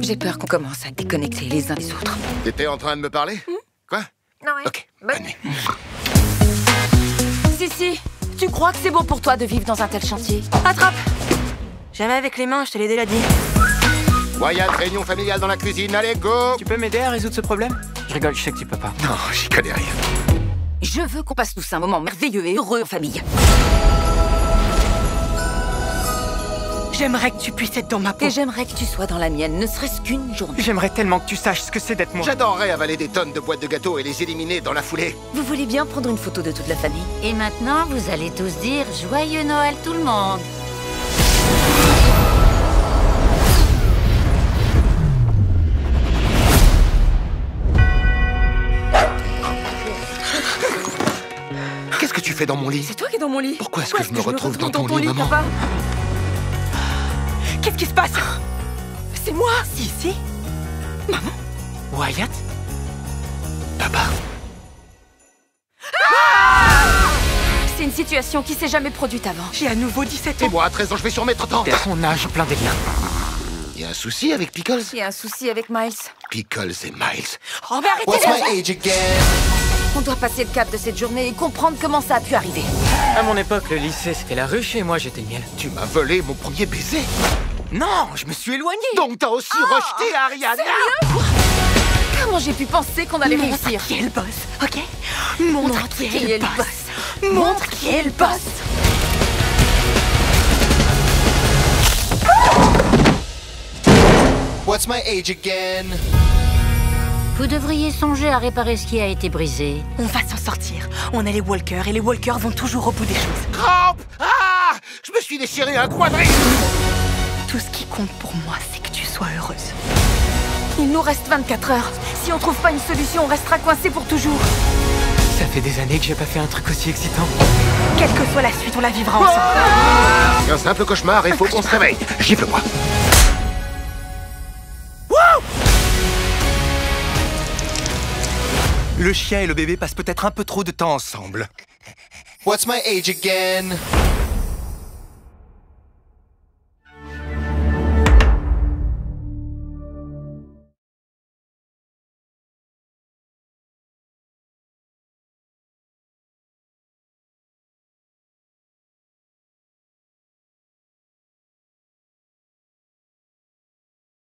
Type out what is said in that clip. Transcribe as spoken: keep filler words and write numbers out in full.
J'ai peur qu'on commence à déconnecter les uns des autres. T'étais en train de me parler? Mmh. Quoi? Non, oui. Ok, bonne nuit. Si, si. Tu crois que c'est bon pour toi de vivre dans un tel chantier? Attrape! Jamais avec les mains, je te l'ai déjà dit. Wyatt, réunion familiale dans la cuisine, allez, go! Tu peux m'aider à résoudre ce problème? Je rigole, je sais que tu peux pas. Non, j'y connais rien. Je veux qu'on passe tous un moment merveilleux et heureux en famille. J'aimerais que tu puisses être dans ma peau. Et j'aimerais que tu sois dans la mienne, ne serait-ce qu'une journée. J'aimerais tellement que tu saches ce que c'est d'être moi. J'adorerais avaler des tonnes de boîtes de gâteaux et les éliminer dans la foulée. Vous voulez bien prendre une photo de toute la famille? Et maintenant, vous allez tous dire Joyeux Noël tout le monde. Qu'est-ce que tu fais dans mon lit? C'est toi qui es dans mon lit. Pourquoi est-ce que je me retrouve dans ton lit, maman? papa? Qu'est-ce qui se passe? C'est moi. Si, si. Maman? Wyatt? Papa. C'est une situation qui s'est jamais produite avant. J'ai à nouveau dix-sept Et ans. moi, à treize ans, je vais sur mes trente ans. T'es à son âge, plein délire. Il y a un souci avec Pickles? Il y a un souci avec Miles. Pickles et Miles. Oh, mais arrêtez What's de... my age again? On doit passer le cap de cette journée et comprendre comment ça a pu arriver. À mon époque, le lycée, c'était la ruche et moi, j'étais le miel. Tu m'as volé mon premier baiser. Non, je me suis éloigné. Donc t'as aussi rejeté Ariana? Comment j'ai pu penser qu'on allait réussir? Qui est le boss, ok? Montre qui est le boss. Montre qui est le boss. What's my age again? Vous devriez songer à réparer ce qui a été brisé. On va s'en sortir. On a les Walkers et les Walkers vont toujours au bout des choses. Crampe! Ah! Je me suis déchiré un quadrille! Tout ce qui compte pour moi, c'est que tu sois heureuse. Il nous reste vingt-quatre heures. Si on trouve pas une solution, on restera coincé pour toujours. Ça fait des années que j'ai pas fait un truc aussi excitant. Quelle que soit la suite, on la vivra ensemble. C'est un simple cauchemar et il faut qu'on se réveille. Gifle-moi. Le chien et le bébé passent peut-être un peu trop de temps ensemble. What's my age again?